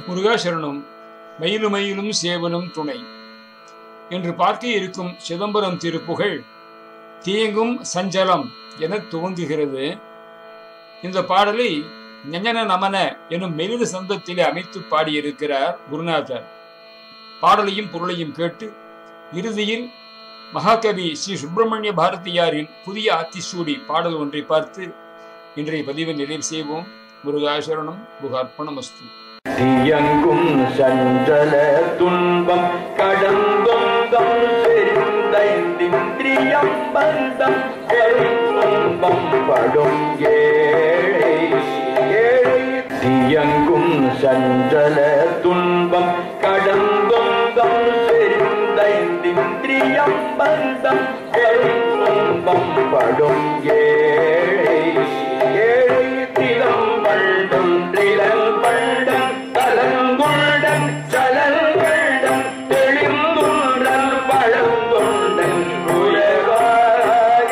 முருகாசரணம் மயிலுமயிலும் சேவலும் துணை என்று பார்க்க இருக்கும் சிதம்பரம் திருப்புகழ் தீங்கும் சஞ்சலம் என துவங்குகிறது. இந்த பாடலை ஞஞன நமன எனும் மெலித சந்தத்திலே அமைத்து பாடியிருக்கிறார் குருநாதர். பாடலையும் பொருளையும் கேட்டு இறுதியில் மகாகவி ஸ்ரீ சுப்பிரமணிய பாரதியாரின் புதிய ஆத்திசூடி பாடல் ஒன்றை பார்த்து இன்றைய பதிவை நிறைவு செய்வோம். முருகாசரணம் புகார்ப்பணமஸ்து. தீயங்கும் சஞ்சல துன்பம் கடந்தொந்தம் செறிந்தைந்திரியம் பந்தம் துன்பம் படும் ஏழை ஏழை. தீயங்கும் சஞ்சல துன்பம் கடந்தொந்தம் செறிந்தைந்திரியம் பந்தம் துன்பம் படும் ஏழை ஏழை. திலம் பண்டும் திலல் பண்டம் தலங்குண்டன் சலல் கண்டம் தெளிந்துண்டன் பழந்துண்டன் உயர்வாக.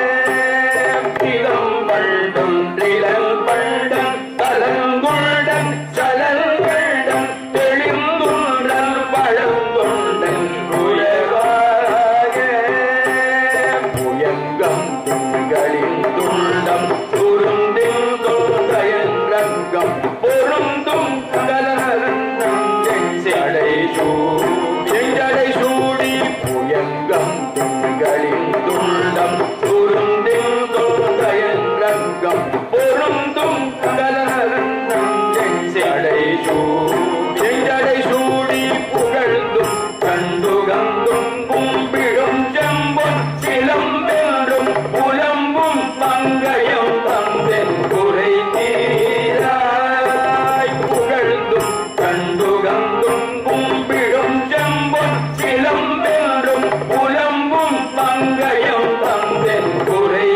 திலம் பண்டும் திலல் பண்டம் தலங்குண்டன் சலல் கண்டம் தெளிந்துண்டன் பழந்துண்டன் உயர்வாக. புயங்கம் திங்களின் துண்டம் துருந்தின் தொந்தயங்கங்கம் பொருந்தும் கலநரந்தம் செஞ்சடை சூடி. புயங்கம் திங்களின் துண்டம் துருந்தின் தொந்தயங்கங்கம் பொருந்தும் கலநரந்தம் செஞ்சடை சூடி. புகழ்ந்தும் கண்டுகந்தும் கும்பிடும் செம்பொன் சிலம்பென்றும் புலம்பும் மங்கையம் தந்தென் குறை தீராய். புகழ்ந்தும் கண்டுகந்தும் கும்பிடும் செம்பொன் சிலம்பென்றும் புலம்பும் மங்கையம் தந்தென் குறை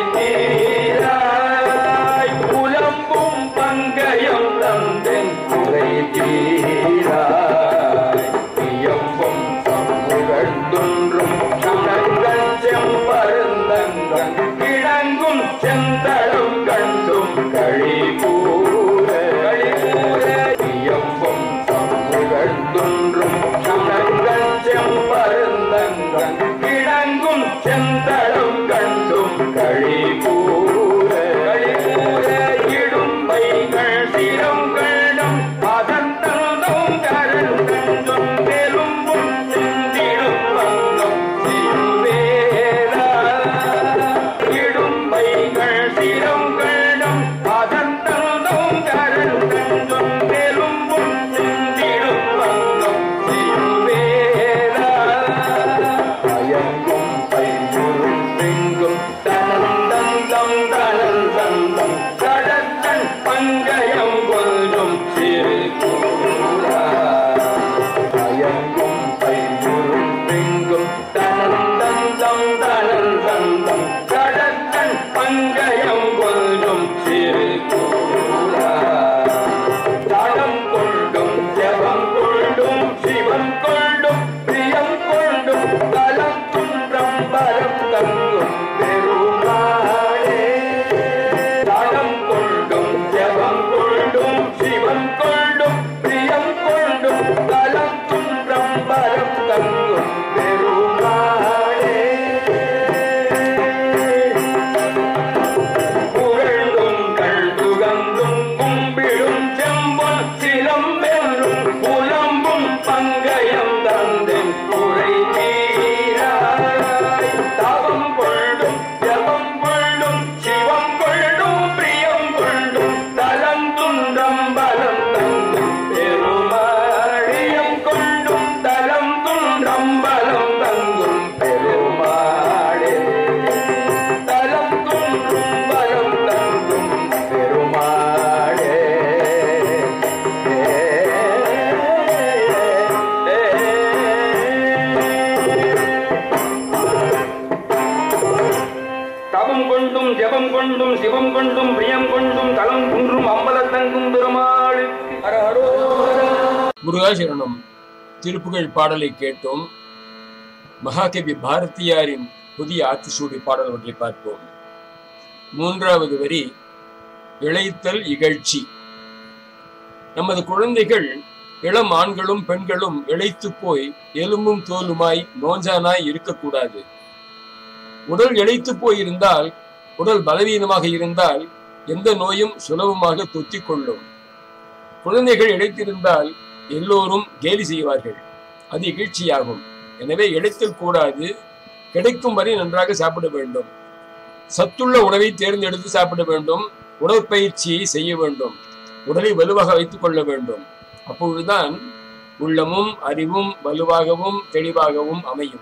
தீராய். புலம்பும் மங்கையம் தந்தென் குறை தீராய். இயம்பும் புகழ்ந்துன்றும் சுடங்கள் செம்பருந்தங்கள் கிழங்கும் செந்தளம் கண்டும் கழிகூர. இயம்பும் புகழ்ந்துன்றும் சுடங்கள் செம்பருந்தங்கள் கிழங்கும் செந்தளம் கண்டும் கழிகூர. இடும்பைகள் சிரம் கண்டம் அதன் தந்தம் கரல் கண்டும் பெரும்பும் செந்திடும் வந்தம் சிறுவேலா. இடும்பைகள் சிரம் கண்டம் அதன் தந்தம் கரல் கண்டும் பெரும்பும் செந்திடும் வந்தம் சிறுவேலா. அயங்கும் பைமுறும் பெங்கும் தனந்தந்தம் தனல் தந்தம் கடத்தன் பங்கயம் கொல்லும் சிறு கூறா. அயங்கும் பைமுறும் பெங்கும் தனந்தந்தம் தனல் தந்தம் கடத்தன் பங்கயம் கொல்லும் சிறு கூறா. தடம் கொண்டும் ஜபம் கொண்டும் சிவம் கொண்டும் பிரியம் கொண்டும் தலம் துன்றம் பரம் தங்கும் பெருமாளே. தடம் கொண்டும் ஜபம் கொண்டும் சிவம் கொண்டும் பிரியம் கொண்டும் தலம் துன்றம் பரம் தங்கும் பெருமாளே. புகழ்ந்தும் கழ்துகந்தும் கும்பிடும் செம்பொன் சிலம்பென்றும் புலம்பும் பங்கயம் தந்தென் குறை தீராய். தவம் கொண்டும் ஜபம் கொண்டும் சிவம் கொண்டும் பிரியம் கொண்டும் தலம் துன்றம் பலம் தங்கும் பெருமாளியம் கொண்டும் தலம் துன்றம் பலம் தங்கும் பெருமாளே. தலம் துன்றும் பலம் தங்கும் பெருமாளே. தவம் கொண்டும் ஜபம் கொண்டும் சிவம் கொண்டும் பிரியம் கொண்டும் தலம் குன்றும் அம்பல தங்கும் பெருமாளுக்கு ஹரஹரோஹர. முருகாசரணம் திருப்புகழ் பாடலை கேட்டோம். மகாகவி பாரதியாரின் புதிய ஆத்திசூடி பாடல் ஒன்றை பார்ப்போம். மூன்றாவது வரி இளைத்தல் இகழ்ச்சி. நமது குழந்தைகள் இளம் ஆண்களும் பெண்களும் இளைத்து போய் எலும்பும் தோலுமாய் நோஞ்சானாய் இருக்கக்கூடாது. உடல் இளைத்து போயிருந்தால், உடல் பலவீனமாக இருந்தால் எந்த நோயும் சுலபமாக தொத்திக் கொள்ளும். குழந்தைகள் இழைத்திருந்தால் எல்லோரும் கேலி செய்வார்கள், அது இகழ்ச்சியாகும். எனவே இழைத்தல் கூடாது. கிடைக்கும் வரை நன்றாக சாப்பிட வேண்டும். சத்துள்ள உணவை தேர்ந்தெடுத்து சாப்பிட வேண்டும். உடற்பயிற்சியை செய்ய வேண்டும். உடலை வலுவாக வைத்துக் கொள்ள வேண்டும். அப்பொழுதுதான் உள்ளமும் அறிவும் வலுவாகவும் தெளிவாகவும் அமையும்.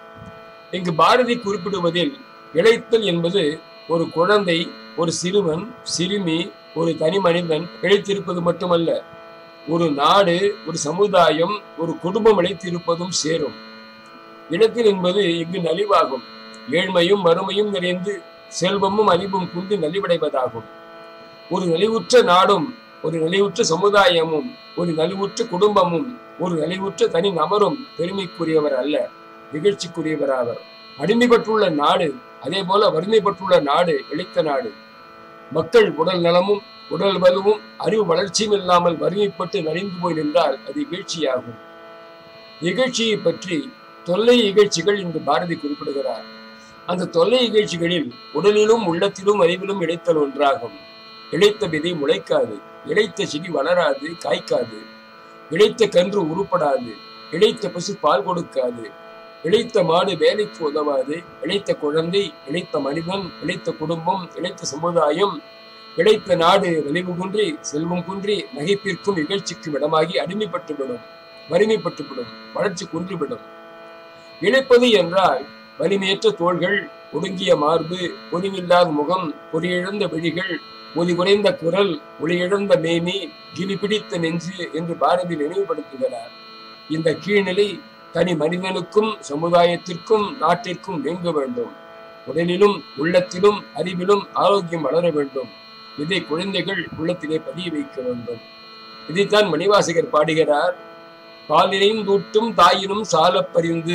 இங்கு பாரதி குறிப்பிடுவதில் இழைத்தல் என்பது ஒரு குழந்தை, ஒரு சிறுவன், சிறுமி, ஒரு தனி மனிதன் இழைத்திருப்பது மட்டுமல்ல, ஒரு நாடு, ஒரு சமுதாயம், ஒரு குடும்பம் இழைத்திருப்பதும் சேரும். இழைத்தல் என்பது இங்கு நலிவாகும். ஏழ்மையும் வறுமையும் நிறைந்து செல்வமும் அறிவும் கொண்டு நலிவடைவதாகும். ஒரு நலிவுற்ற நாடும், ஒரு நலிவுற்ற சமுதாயமும், ஒரு நலிவுற்ற குடும்பமும், ஒரு நலிவுற்ற தனி நபரும் பெருமைக்குரியவர் அல்ல, நிகழ்ச்சிக்குரியவர் ஆவர். அடிமைப்பட்டுள்ள நாடு, அதே போல வறுமைப்பட்டுள்ள நாடு இழைத்த நாடு. மக்கள் உடல் நலமும் உடல் வலுவும் அறிவு வளர்ச்சியும் இல்லாமல் வறுமைப்பட்டு நலிந்து போய் நின்றால் அது இகழ்ச்சியாகும். இகழ்ச்சியை பற்றி தொல்லை இகழ்ச்சிகள் என்று பாரதி குறிப்பிடுகிறார். அந்த தொல்லை இகழ்ச்சிகளில் உடலிலும் உள்ளத்திலும் அறிவிலும் இழைத்தல் ஒன்றாகும். இழைத்த விதை முளைக்காது, இழைத்த செடி வளராது, காய்க்காது, இழைத்த கன்று உருப்படாது, இழைத்த பசு பால் கொடுக்காது, இழைத்த மாடு வேலைக்கு உதவாது, இழைத்த குழந்தை, இழைத்த மனிதன், இழைத்த குடும்பம், இழைத்த சமுதாயம், இழைத்த நாடு வலிவு குன்றி செல்வம் குன்றி நகைப்பிற்கும் இகழ்ச்சிக்கும் இடமாகி அடிமைப்பட்டுவிடும், வறுமைப்பட்டுவிடும், வளர்ச்சி குன்றிவிடும். இழைப்பது என்றால் வலிமையற்ற தோள்கள், ஒடுங்கிய மார்பு, பொலிவில்லாத முகம், பொறியிழந்த விழிகள், ஒலி குறைந்த குரல், ஒளியிழந்த மேனி, கிளி பிடித்த நெஞ்சு என்று பாரதி நினைவுபடுத்துகிறார். இந்த கீழ்நிலை தனி மனிதனுக்கும் சமுதாயத்திற்கும் நாட்டிற்கும் நீங்க வேண்டும். உடலிலும் உள்ளத்திலும் அறிவிலும் ஆரோக்கியம் வளர வேண்டும். இதை குழந்தைகள் உள்ளத்திலே பதிய வைக்க வேண்டும். இதைத்தான் மணிவாசகர் பாடுகிறார். பாலினையும் தூட்டும் தாயினும் சால பறிந்து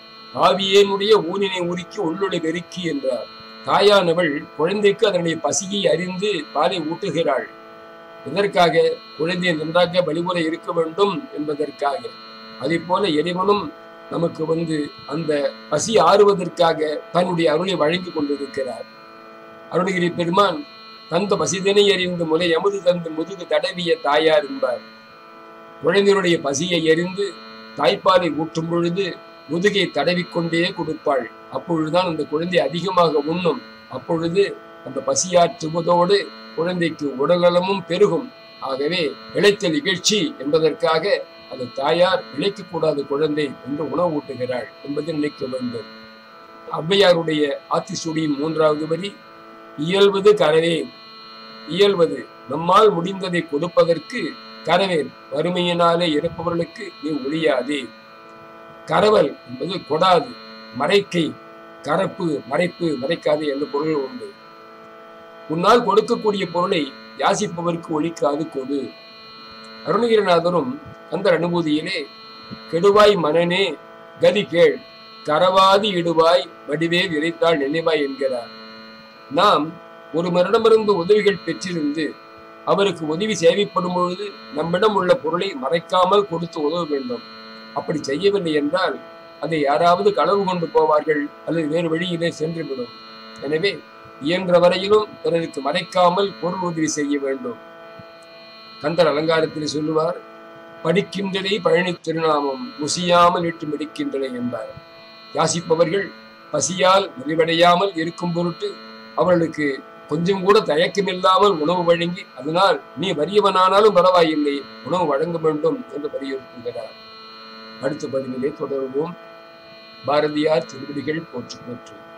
ஆவியேனுடைய ஊனினை உருக்கி உள்ளொளி வெறுக்கி என்றார். தாயானவள் குழந்தைக்கு அதனுடைய பசியை அறிந்து பாலை ஊட்டுகிறாள். இதற்காக குழந்தையை நன்றாக வழிமுற இருக்க வேண்டும் என்பதற்காக. அதே போல இறைவனும் நமக்கு அந்த பசி ஆறுவதற்காக தன்னுடைய அருளை வழங்கி கொண்டிருக்கிறார். அருணகிரி பெருமான் தந்த பசிதனை அறிந்து முலை அமுது தந்து முதுகு தடவிய தாயார் என்பார். குழந்தையுடைய பசியை அறிந்து தாய்ப்பாலை ஊற்றும் பொழுது முதுகை தடவிக்கொண்டே கொடுப்பாள். அப்பொழுதுதான் அந்த குழந்தை அதிகமாக உண்ணும். அப்பொழுது அந்த பசியாற்றுவதோடு குழந்தைக்கு உடல்நலமும் பெருகும். ஆகவே இழைத்தல் இகழ்ச்சி என்பதற்காக அந்த தாயார் இழைக்கக்கூடாத குழந்தை என்று உணவு ஊட்டுகிறாள் என்பதை நினைக்க வேண்டும். ஔவையாருடைய ஆத்திசூடியின் 3வது வரி, இயல்வது கரவேன். இயல்வது நம்மால் முடிந்ததை கொடுப்பதற்கு கரவேன். வறுமையினாலே இறப்பவர்களுக்கு நீ ஒழியாதே. கரவல் என்பது கொடாது, மறைக்கை, கரப்பு, மறைப்பு, மறைக்காது என்ற பொருள் உண்டு. உன்னால் கொடுக்கக்கூடிய பொருளை யாசிப்பவருக்கு ஒழிக்காது கொடு. அருணகிரிநாதரும் அந்த அனுபூதியிலே கெடுவாய் மனனே கதி கேள், கரவாதி இடுவாய் வடிவே விரைத்தாள் நினைவாய் என்கிறார். நாம் ஒருவரிடமிருந்து உதவிகள் பெற்றிருந்து அவருக்கு உதவி சேவைப்படும் பொழுது நம்மிடம் உள்ள பொருளை மறைக்காமல் கொடுத்து உதவ வேண்டும். அப்படி செய்யவில்லை என்றால் அதை யாராவது களவு கொண்டு போவார்கள் அல்லது வேறு வழியிலே சென்றுவிடும். எனவே இயன்ற வரையிலும் பிறருக்கு மறைக்காமல் பொருள் உதவி செய்ய வேண்டும். கந்தர் அலங்காரத்தில் சொல்லுவார், படிக்கின்றதை பழனி திருநாமம் முசியாமல் இட்டு மிடிக்கின்றன என்பார். யாசிப்பவர்கள் பசியால் நிறைவடையாமல் இருக்கும் பொருட்டு அவர்களுக்கு கொஞ்சம் கூட தயக்கமில்லாமல் உணவு வழங்கி, அதனால் நீ வறியவனானாலும் பரவாயில்லை, உணவு வழங்க வேண்டும் என்று வலியுறுத்துகிறார். அடுத்த பதிவிலே தொடர்வோம். பாரதியார் திருவடிகள் போற்றி போற்றி.